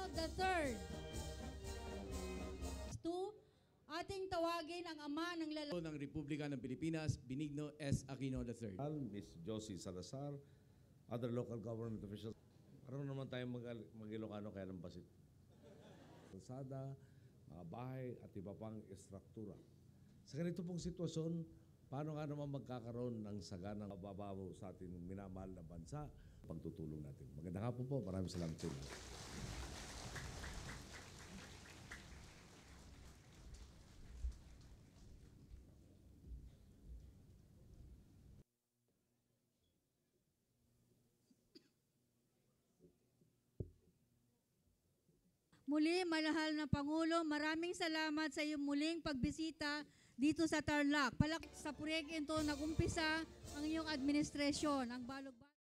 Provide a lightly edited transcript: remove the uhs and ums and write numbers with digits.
III. Ating tawagin ang ama ng lalaki ng Republika ng Pilipinas, Benigno S. Aquino III. Miss Josie Salazar, other local government officials. Parang naman tayo mag-Ilocano kaya ng basit. Kalsada, mga bahay at iba pang estruktura. Sa ganito pong sitwasyon, paano nga naman magkakaroon ng saganang mababaw sa ating minamahal na bansa? Pagtutulong natin. Magandang hapon po. Maraming salamat sa inyo. Muli, mahal na Pangulo, maraming salamat sa iyong muling pagbisita dito sa Tarlac. Palak sa proyekto ito nag-umpisa ang iyong administrasyon, ang Balog-Balog.